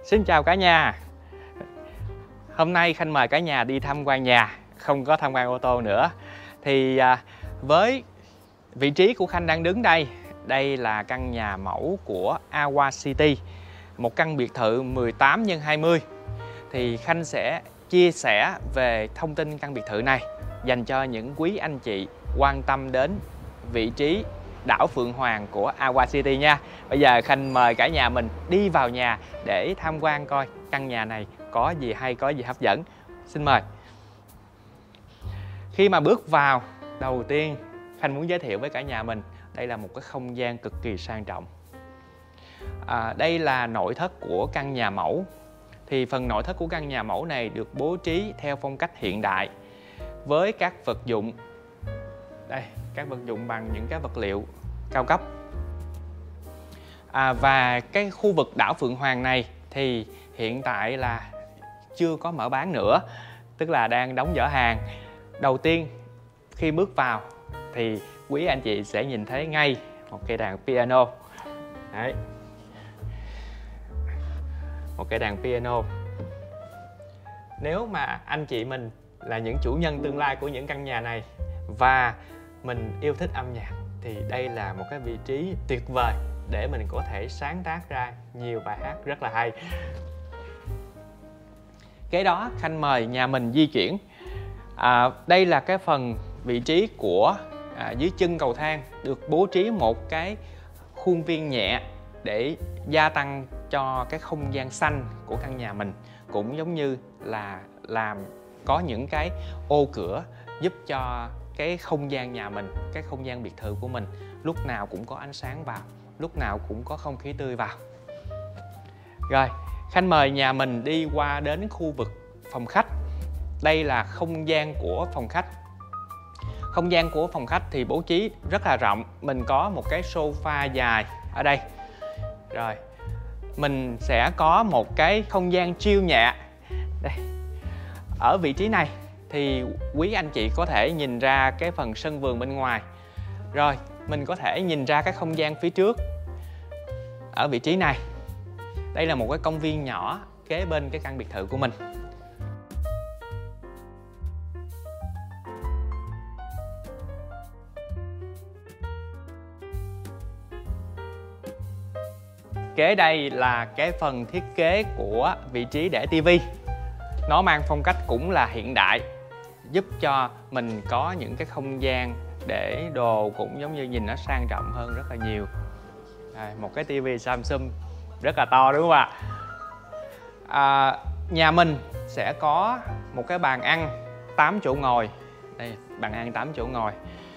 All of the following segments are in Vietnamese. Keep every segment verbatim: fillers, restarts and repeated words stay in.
Xin chào cả nhà. Hôm nay Khanh mời cả nhà đi tham quan nhà, không có tham quan ô tô nữa. Thì à, với vị trí của Khanh đang đứng đây, đây là căn nhà mẫu của Awa City, một căn biệt thự mười tám nhân hai mươi. Thì Khanh sẽ chia sẻ về thông tin căn biệt thự này dành cho những quý anh chị quan tâm đến vị trí đảo Phượng Hoàng của Awa City nha. Bây giờ Khanh mời cả nhà mình đi vào nhà để tham quan coi căn nhà này có gì hay, có gì hấp dẫn. Xin mời. Khi mà bước vào, đầu tiên Khanh muốn giới thiệu với cả nhà mình, đây là một cái không gian cực kỳ sang trọng. À, đây là nội thất của căn nhà mẫu. Thì phần nội thất của căn nhà mẫu này được bố trí theo phong cách hiện đại với các vật dụng. Đây, các vật dụng bằng những cái vật liệu cao cấp. À, và cái khu vực đảo Phượng Hoàng này thì hiện tại là chưa có mở bán nữa, tức là đang đóng giỏ hàng. Đầu tiên khi bước vào thì quý anh chị sẽ nhìn thấy ngay một cây đàn piano. Đấy, một cây đàn piano. Nếu mà anh chị mình là những chủ nhân tương lai của những căn nhà này và mình yêu thích âm nhạc thì đây là một cái vị trí tuyệt vời để mình có thể sáng tác ra nhiều bài hát rất là hay. Kế đó Khanh mời nhà mình di chuyển. À, đây là cái phần vị trí của à, dưới chân cầu thang được bố trí một cái khuôn viên nhẹ để gia tăng cho cái không gian xanh của căn nhà mình, cũng giống như là làm có những cái ô cửa giúp cho cái không gian nhà mình, cái không gian biệt thự của mình lúc nào cũng có ánh sáng vào, lúc nào cũng có không khí tươi vào. Rồi, Khanh mời nhà mình đi qua đến khu vực phòng khách. Đây là không gian của phòng khách. Không gian của phòng khách thì bố trí rất là rộng. Mình có một cái sofa dài ở đây. Rồi, mình sẽ có một cái không gian chill nhẹ. Đây. Ở vị trí này thì quý anh chị có thể nhìn ra cái phần sân vườn bên ngoài. Rồi, mình có thể nhìn ra cái không gian phía trước. Ở vị trí này, đây là một cái công viên nhỏ kế bên cái căn biệt thự của mình. Kế đây là cái phần thiết kế của vị trí để tivi. Nó mang phong cách cũng là hiện đại, giúp cho mình có những cái không gian để đồ cũng giống như nhìn nó sang trọng hơn rất là nhiều. Đây, một cái tivi Samsung rất là to đúng không ạ? À, nhà mình sẽ có một cái bàn ăn tám chỗ ngồi. Đây, bàn ăn tám chỗ ngồi.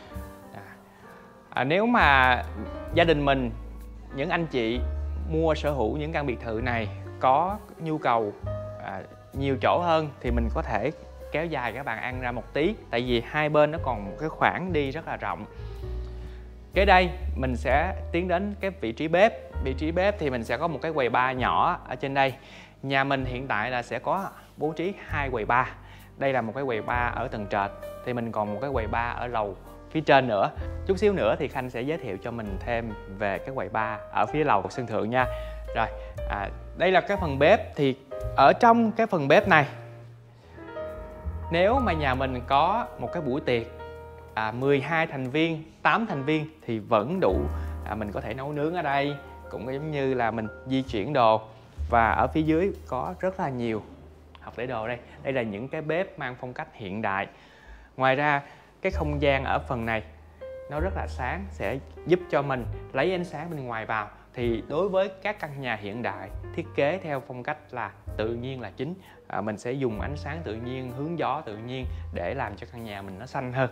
À, nếu mà gia đình mình, những anh chị mua sở hữu những căn biệt thự này có nhu cầu à, nhiều chỗ hơn thì mình có thể kéo dài cái bàn ăn ra một tí, tại vì hai bên nó còn một cái khoảng đi rất là rộng. Kế đây mình sẽ tiến đến cái vị trí bếp. Vị trí bếp thì mình sẽ có một cái quầy bar nhỏ ở trên đây. Nhà mình hiện tại là sẽ có bố trí hai quầy bar. Đây là một cái quầy bar ở tầng trệt, thì mình còn một cái quầy bar ở lầu phía trên nữa. Chút xíu nữa thì Khanh sẽ giới thiệu cho mình thêm về cái quầy bar ở phía lầu sân thượng nha. Rồi, à, đây là cái phần bếp. Thì ở trong cái phần bếp này, nếu mà nhà mình có một cái buổi tiệc à, mười hai thành viên, tám thành viên thì vẫn đủ. à, Mình có thể nấu nướng ở đây, cũng giống như là mình di chuyển đồ. Và ở phía dưới có rất là nhiều hộc để đồ đây. Đây là những cái bếp mang phong cách hiện đại. Ngoài ra cái không gian ở phần này nó rất là sáng, sẽ giúp cho mình lấy ánh sáng bên ngoài vào. Thì đối với các căn nhà hiện đại thiết kế theo phong cách là tự nhiên là chính, à, mình sẽ dùng ánh sáng tự nhiên, hướng gió tự nhiên để làm cho căn nhà mình nó xanh hơn.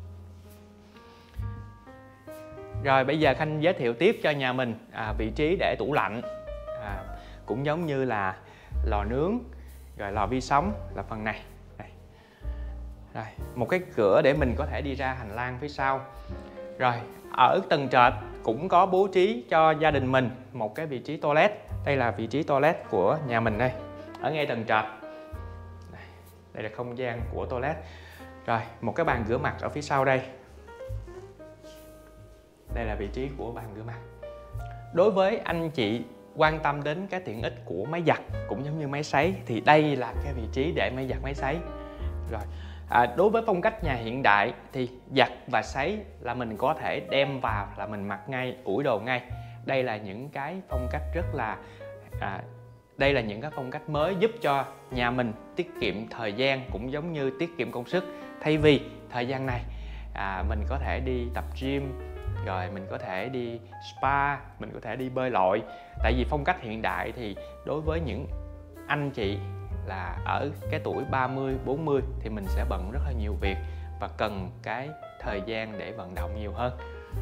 Rồi bây giờ Khanh giới thiệu tiếp cho nhà mình à, vị trí để tủ lạnh, à, cũng giống như là lò nướng, rồi lò vi sóng là phần này. Đây. Rồi, một cái cửa để mình có thể đi ra hành lang phía sau. Rồi, ở tầng trệt cũng có bố trí cho gia đình mình một cái vị trí toilet. Đây là vị trí toilet của nhà mình đây, ở ngay tầng trệt. Đây, đây là không gian của toilet. Rồi, một cái bàn rửa mặt ở phía sau đây. Đây là vị trí của bàn rửa mặt. Đối với anh chị quan tâm đến cái tiện ích của máy giặt cũng giống như máy sấy thì đây là cái vị trí để máy giặt máy sấy. Rồi à, đối với phong cách nhà hiện đại thì giặt và sấy là mình có thể đem vào là mình mặc ngay, ủi đồ ngay. Đây là những cái phong cách rất là à, đây là những cái phong cách mới giúp cho nhà mình tiết kiệm thời gian cũng giống như tiết kiệm công sức. Thay vì thời gian này à, mình có thể đi tập gym, rồi mình có thể đi spa, mình có thể đi bơi lội. Tại vì phong cách hiện đại thì đối với những anh chị là ở cái tuổi ba mươi, bốn mươi thì mình sẽ bận rất là nhiều việc và cần cái thời gian để vận động nhiều hơn.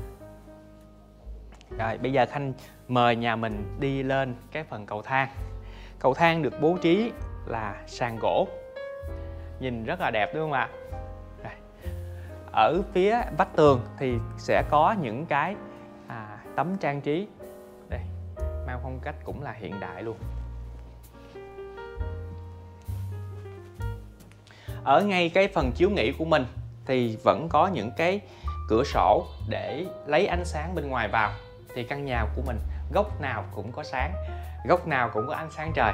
Rồi bây giờ Khanh mời nhà mình đi lên cái phần cầu thang. Cầu thang được bố trí là sàn gỗ, nhìn rất là đẹp đúng không ạ? Rồi. Ở phía vách tường thì sẽ có những cái à, tấm trang trí đây, mang phong cách cũng là hiện đại luôn. Ở ngay cái phần chiếu nghỉ của mình thì vẫn có những cái cửa sổ để lấy ánh sáng bên ngoài vào. Thì căn nhà của mình góc nào cũng có sáng, góc nào cũng có ánh sáng trời.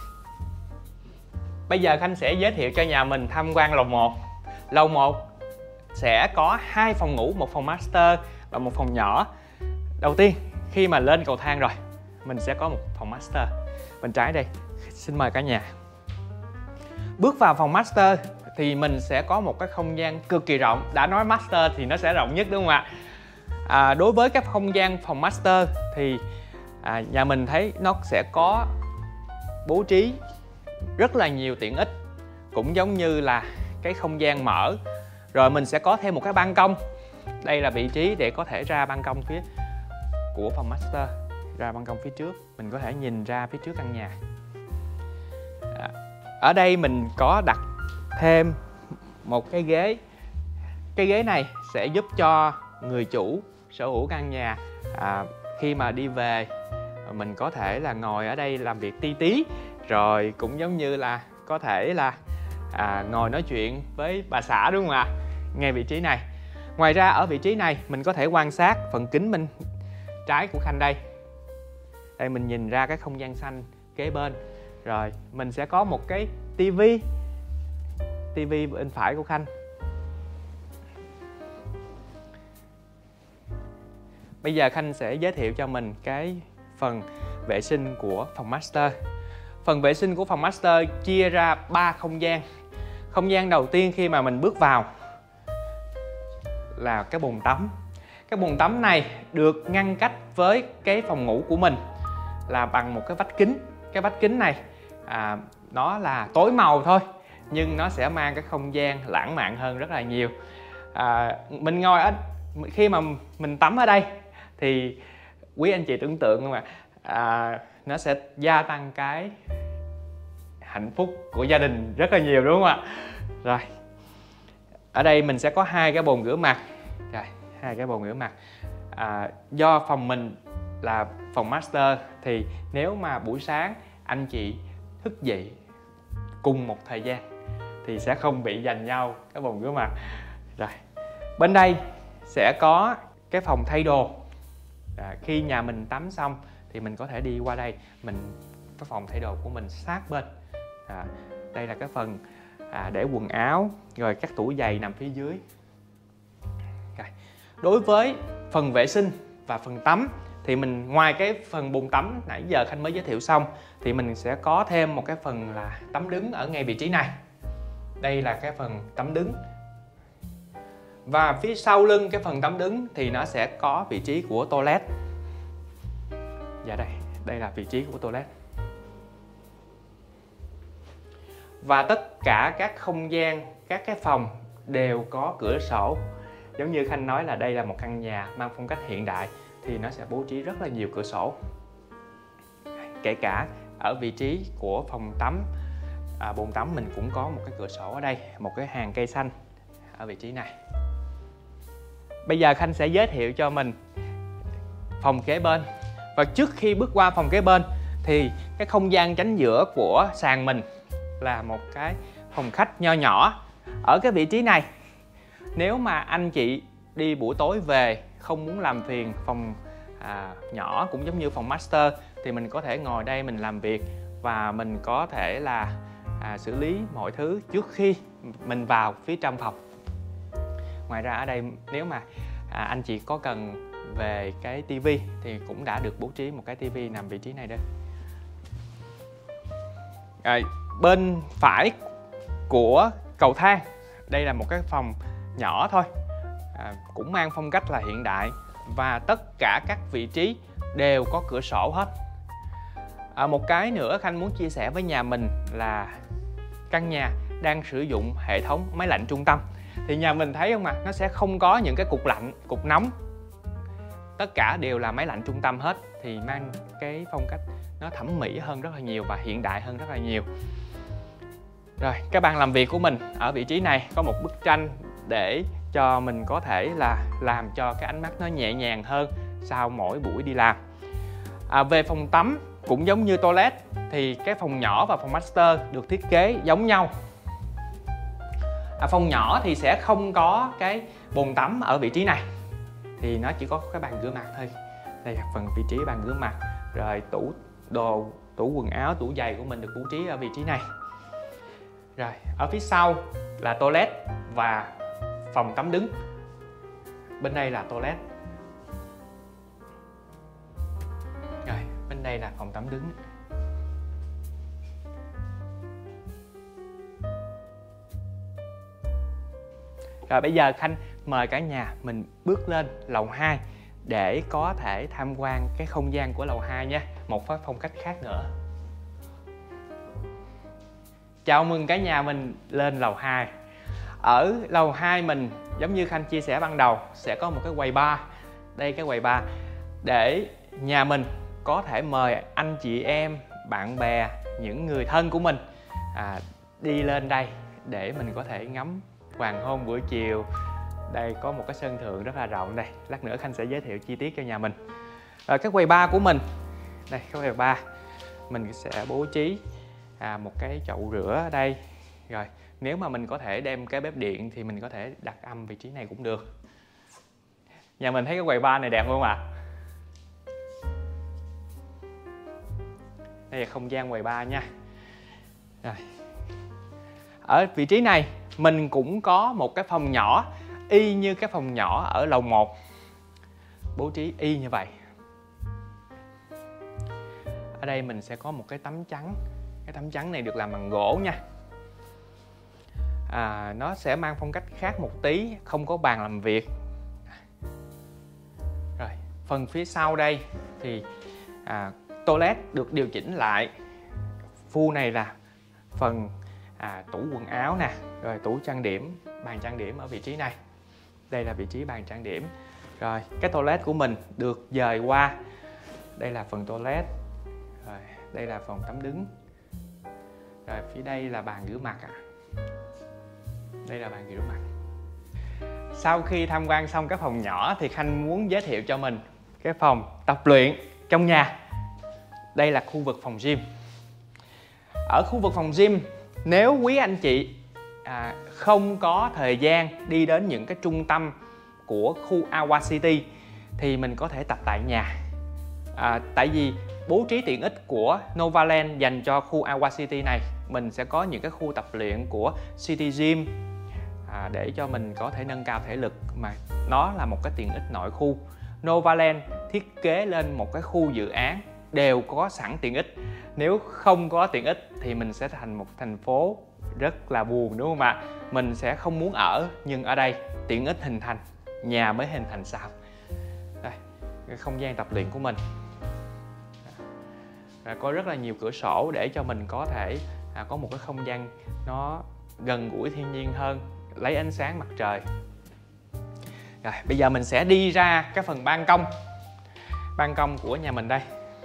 Bây giờ Khanh sẽ giới thiệu cho nhà mình tham quan lầu một. Lầu một sẽ có hai phòng ngủ, một phòng master và một phòng nhỏ. Đầu tiên khi mà lên cầu thang rồi, mình sẽ có một phòng master. Bên trái đây, xin mời cả nhà. Bước vào phòng master thì mình sẽ có một cái không gian cực kỳ rộng. Đã nói master thì nó sẽ rộng nhất đúng không ạ? À, đối với các không gian phòng master thì à, nhà mình thấy nó sẽ có bố trí rất là nhiều tiện ích, cũng giống như là cái không gian mở. Rồi mình sẽ có thêm một cái ban công. Đây là vị trí để có thể ra ban công phía của phòng master, ra ban công phía trước, mình có thể nhìn ra phía trước căn nhà. À, ở đây mình có đặt thêm một cái ghế. Cái ghế này sẽ giúp cho người chủ sở hữu căn nhà à, khi mà đi về mình có thể là ngồi ở đây làm việc ti tí, rồi cũng giống như là có thể là à, ngồi nói chuyện với bà xã đúng không ạ? Ngay vị trí này. Ngoài ra ở vị trí này mình có thể quan sát phần kính bên trái của Khanh đây. Đây mình nhìn ra cái không gian xanh kế bên. Rồi mình sẽ có một cái tivi tivi bên phải của Khanh. Bây giờ Khanh sẽ giới thiệu cho mình cái phần vệ sinh của phòng master. Phần vệ sinh của phòng master chia ra ba không gian. Không gian đầu tiên khi mà mình bước vào là cái bồn tắm. Cái bồn tắm này được ngăn cách với cái phòng ngủ của mình là bằng một cái vách kính. Cái vách kính này à, nó là tối màu thôi, nhưng nó sẽ mang cái không gian lãng mạn hơn rất là nhiều. À, mình ngồi ở khi mà mình tắm ở đây thì quý anh chị tưởng tượng mà à, nó sẽ gia tăng cái hạnh phúc của gia đình rất là nhiều đúng không ạ? Rồi ở đây mình sẽ có hai cái bồn rửa mặt. Rồi hai cái bồn rửa mặt à, do phòng mình là phòng master thì nếu mà buổi sáng anh chị thức dậy cùng một thời gian thì sẽ không bị giành nhau cái bồn rửa mặt. Rồi bên đây sẽ có cái phòng thay đồ. À, khi nhà mình tắm xong thì mình có thể đi qua đây, mình cái phòng thay đồ của mình sát bên. À, đây là cái phần à, để quần áo, rồi các tủ giày nằm phía dưới. Okay. Đối với phần vệ sinh và phần tắm thì mình ngoài cái phần bồn tắm nãy giờ Khanh mới giới thiệu xong thì mình sẽ có thêm một cái phần là tắm đứng ở ngay vị trí này. Đây là cái phần tắm đứng. Và phía sau lưng cái phần tắm đứng thì nó sẽ có vị trí của toilet. Dạ đây, đây là vị trí của toilet. Và tất cả các không gian, các cái phòng đều có cửa sổ. Giống như Khanh nói là đây là một căn nhà mang phong cách hiện đại thì nó sẽ bố trí rất là nhiều cửa sổ. Kể cả ở vị trí của phòng tắm, à, bồn tắm mình cũng có một cái cửa sổ ở đây, một cái hàng cây xanh ở vị trí này. Bây giờ Khanh sẽ giới thiệu cho mình phòng kế bên. Và trước khi bước qua phòng kế bên thì cái không gian tránh giữa của sàn mình là một cái phòng khách nho nhỏ. Ở cái vị trí này, nếu mà anh chị đi buổi tối về không muốn làm phiền phòng à, nhỏ cũng giống như phòng master thì mình có thể ngồi đây mình làm việc và mình có thể là à, xử lý mọi thứ trước khi mình vào phía trong phòng. Ngoài ra ở đây nếu mà à, anh chị có cần về cái tivi thì cũng đã được bố trí một cái tivi nằm vị trí này đây. À, bên phải của cầu thang, đây là một cái phòng nhỏ thôi, à, cũng mang phong cách là hiện đại và tất cả các vị trí đều có cửa sổ hết. À, một cái nữa Khanh muốn chia sẻ với nhà mình là căn nhà đang sử dụng hệ thống máy lạnh trung tâm. Thì nhà mình thấy không ạ, à, nó sẽ không có những cái cục lạnh, cục nóng, tất cả đều là máy lạnh trung tâm hết, thì mang cái phong cách nó thẩm mỹ hơn rất là nhiều và hiện đại hơn rất là nhiều. Rồi, cái bàn làm việc của mình ở vị trí này có một bức tranh để cho mình có thể là làm cho cái ánh mắt nó nhẹ nhàng hơn sau mỗi buổi đi làm. À, về phòng tắm cũng giống như toilet thì cái phòng nhỏ và phòng master được thiết kế giống nhau. À, phòng nhỏ thì sẽ không có cái bồn tắm ở vị trí này, thì nó chỉ có cái bàn rửa mặt thôi. Đây là phần vị trí bàn rửa mặt, rồi tủ đồ, tủ quần áo, tủ giày của mình được bố trí ở vị trí này. Rồi ở phía sau là toilet và phòng tắm đứng. Bên đây là toilet. Rồi bên đây là phòng tắm đứng. Rồi bây giờ Khanh mời cả nhà mình bước lên lầu hai để có thể tham quan cái không gian của lầu hai nha. Một cái phong cách khác nữa. Chào mừng cả nhà mình lên lầu hai. Ở lầu hai mình giống như Khanh chia sẻ ban đầu sẽ có một cái quầy bar. Đây cái quầy bar để nhà mình có thể mời anh chị em, bạn bè, những người thân của mình à, đi lên đây để mình có thể ngắm hoàng hôn buổi chiều. Đây có một cái sân thượng rất là rộng đây. Lát nữa Khanh sẽ giới thiệu chi tiết cho nhà mình. Rồi cái quầy bar của mình. Đây cái quầy bar. Mình sẽ bố trí à, một cái chậu rửa ở đây. Rồi nếu mà mình có thể đem cái bếp điện thì mình có thể đặt âm vị trí này cũng được. Nhà mình thấy cái quầy bar này đẹp không ạ? À? Đây là không gian quầy bar nha. Rồi. Ở vị trí này mình cũng có một cái phòng nhỏ y như cái phòng nhỏ ở lầu một. Bố trí y như vậy. Ở đây mình sẽ có một cái tấm chắn. Cái tấm chắn này được làm bằng gỗ nha. À, nó sẽ mang phong cách khác một tí, không có bàn làm việc. Rồi, phần phía sau đây thì à, toilet được điều chỉnh lại. Phu này là phần à, tủ quần áo nè, rồi tủ trang điểm, bàn trang điểm ở vị trí này. Đây là vị trí bàn trang điểm. Rồi, cái toilet của mình được dời qua. Đây là phần toilet. Rồi, đây là phòng tắm đứng. Rồi, phía đây là bàn rửa mặt ạ. À. Đây là bàn rửa mặt. Sau khi tham quan xong cái phòng nhỏ thì Khanh muốn giới thiệu cho mình cái phòng tập luyện trong nhà. Đây là khu vực phòng gym. Ở khu vực phòng gym, nếu quý anh chị à, không có thời gian đi đến những cái trung tâm của khu Awa City thì mình có thể tập tại nhà. À, tại vì bố trí tiện ích của Novaland dành cho khu Awa City này, mình sẽ có những cái khu tập luyện của City Gym à, để cho mình có thể nâng cao thể lực, mà nó là một cái tiện ích nội khu. Novaland thiết kế lên một cái khu dự án đều có sẵn tiện ích. Nếu không có tiện ích thì mình sẽ thành một thành phố rất là buồn, đúng không ạ? Mình sẽ không muốn ở, nhưng ở đây tiện ích hình thành, nhà mới hình thành sao. Đây, cái không gian tập luyện của mình. Rồi, có rất là nhiều cửa sổ để cho mình có thể à, có một cái không gian nó gần gũi thiên nhiên hơn, lấy ánh sáng mặt trời. Rồi, bây giờ mình sẽ đi ra cái phần ban công. Ban công của nhà mình đây.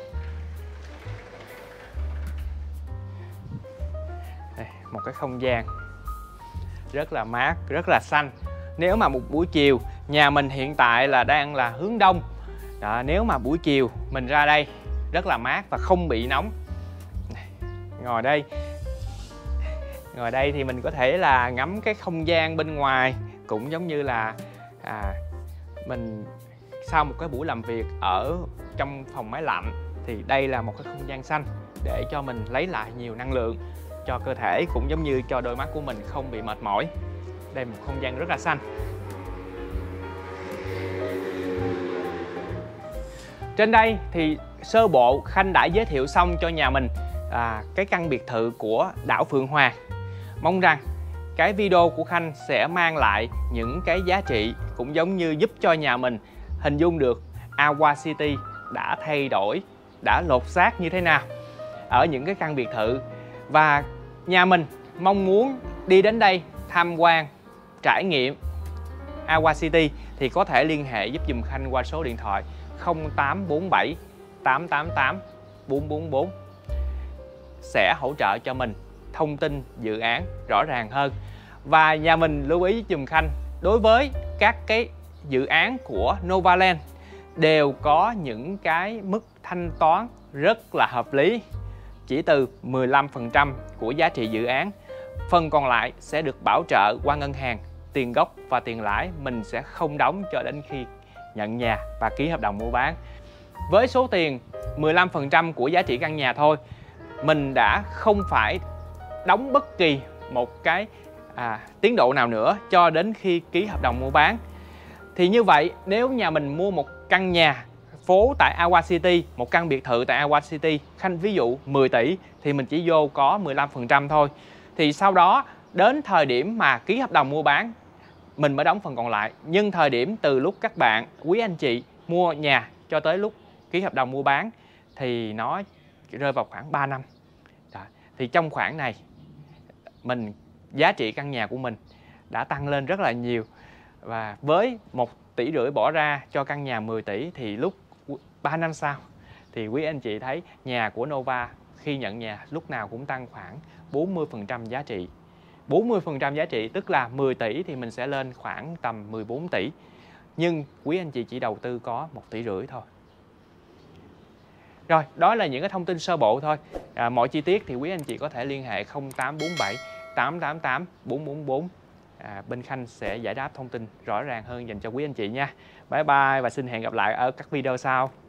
Đây, một cái không gian rất là mát, rất là xanh. Nếu mà một buổi chiều, nhà mình hiện tại là đang là hướng đông. Đó, nếu mà buổi chiều mình ra đây rất là mát và không bị nóng. Ngồi đây Ngồi đây thì mình có thể là ngắm cái không gian bên ngoài. Cũng giống như là à, mình sau một cái buổi làm việc ở trong phòng máy lạnh thì đây là một cái không gian xanh để cho mình lấy lại nhiều năng lượng cho cơ thể, cũng giống như cho đôi mắt của mình không bị mệt mỏi. Đây là một không gian rất là xanh. Trên đây thì sơ bộ Khanh đã giới thiệu xong cho nhà mình à, cái căn biệt thự của đảo Phượng Hoàng. Mong rằng cái video của Khanh sẽ mang lại những cái giá trị, cũng giống như giúp cho nhà mình hình dung được Awa City đã thay đổi, đã lột xác như thế nào ở những cái căn biệt thự. Và nhà mình mong muốn đi đến đây tham quan, trải nghiệm Awa City thì có thể liên hệ giúp dùm Khanh qua số điện thoại không tám bốn bảy tám tám tám bốn bốn bốn, sẽ hỗ trợ cho mình thông tin dự án rõ ràng hơn. Và nhà mình lưu ý dùm Khanh, đối với các cái dự án của Novaland đều có những cái mức thanh toán rất là hợp lý, chỉ từ mười lăm phần trăm của giá trị dự án. Phần còn lại sẽ được bảo trợ qua ngân hàng, tiền gốc và tiền lãi mình sẽ không đóng cho đến khi nhận nhà và ký hợp đồng mua bán. Với số tiền mười lăm phần trăm của giá trị căn nhà thôi, mình đã không phải đóng bất kỳ một cái à, tiến độ nào nữa cho đến khi ký hợp đồng mua bán. Thì như vậy, nếu nhà mình mua một căn nhà phố tại Awa City, một căn biệt thự tại Awa City, Khanh ví dụ mười tỷ thì mình chỉ vô có mười lăm phần trăm thôi. Thì sau đó đến thời điểm mà ký hợp đồng mua bán mình mới đóng phần còn lại. Nhưng thời điểm từ lúc các bạn, quý anh chị mua nhà cho tới lúc ký hợp đồng mua bán thì nó rơi vào khoảng ba năm. Đó. Thì trong khoảng này mình giá trị căn nhà của mình đã tăng lên rất là nhiều. Và với một tỷ rưỡi bỏ ra cho căn nhà mười tỷ thì lúc ba năm sau thì quý anh chị thấy nhà của Nova khi nhận nhà lúc nào cũng tăng khoảng bốn mươi phần trăm giá trị. bốn mươi phần trăm giá trị tức là mười tỷ thì mình sẽ lên khoảng tầm mười bốn tỷ. Nhưng quý anh chị chỉ đầu tư có một tỷ rưỡi thôi. Rồi, đó là những cái thông tin sơ bộ thôi. À, mọi chi tiết thì quý anh chị có thể liên hệ không tám bốn bảy tám tám tám bốn bốn bốn. À, bên Khanh sẽ giải đáp thông tin rõ ràng hơn dành cho quý anh chị nha. Bye bye và xin hẹn gặp lại ở các video sau.